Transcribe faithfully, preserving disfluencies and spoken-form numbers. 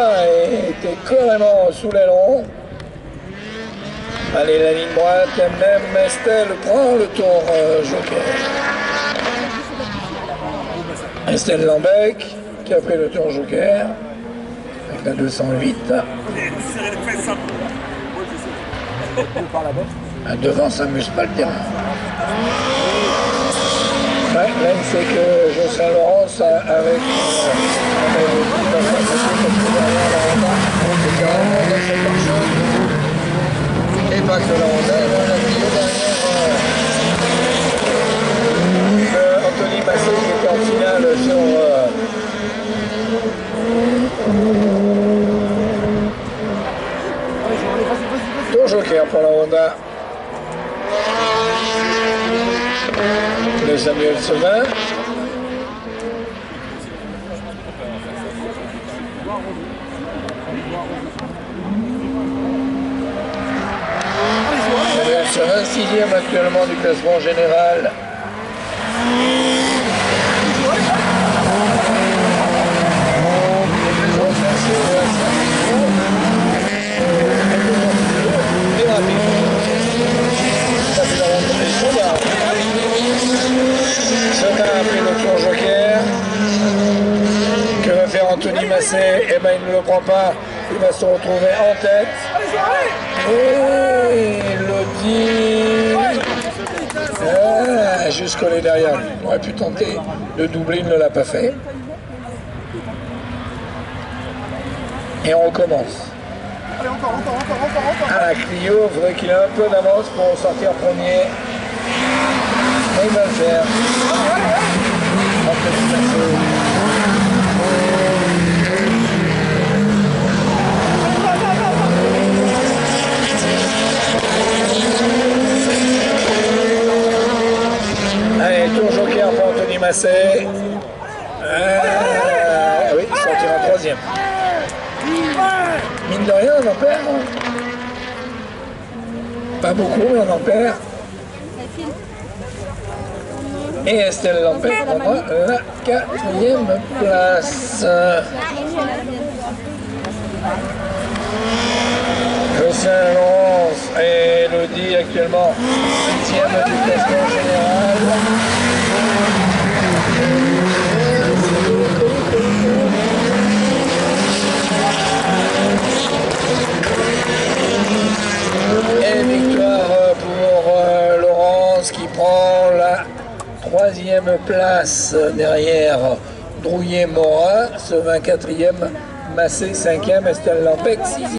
Honda était carrément sous l'aileron. Allez, la ligne droite, même Estelle prend le tour euh, joker. Estelle Lambec qui a pris le tour joker avec la deux cent huit. Ah, devant, ça n'amuse pas le terrain. Ouais, là, c'est que Jocelyn Laurence avec et pas que la Honda, la Clio derrière euh, Anthony Massé qui était en finale sur euh, tour joker pour la Honda de Samuel Sevin. Samuel Sevin, sixième actuellement du classement général. Sevin a pris le tour joker. Que va faire Anthony Massé? Eh ben il ne le prend pas. Il va se retrouver en tête. Et Elodie ah, juste collé derrière lui. Il aurait pu tenter de doubler, il ne l'a pas fait. Et on recommence. À la Clio, il faudrait qu'il ait un peu d'avance pour sortir premier. Et il va le faire. Allez, tour joker pour Anthony Massé. Euh, oui, il sortira troisième. Mine de rien, on en perd. Pas beaucoup, mais on en perd. Et Estelle Lampec prendra la quatrième place. Jocelyn Laurence et Elodie actuellement septième du classement général. Et victoire pour euh, Laurence qui prend la troisième place derrière Drouillet-Morin, ce vingt-quatrième, Massé cinquième, Estelle Lampec sixième.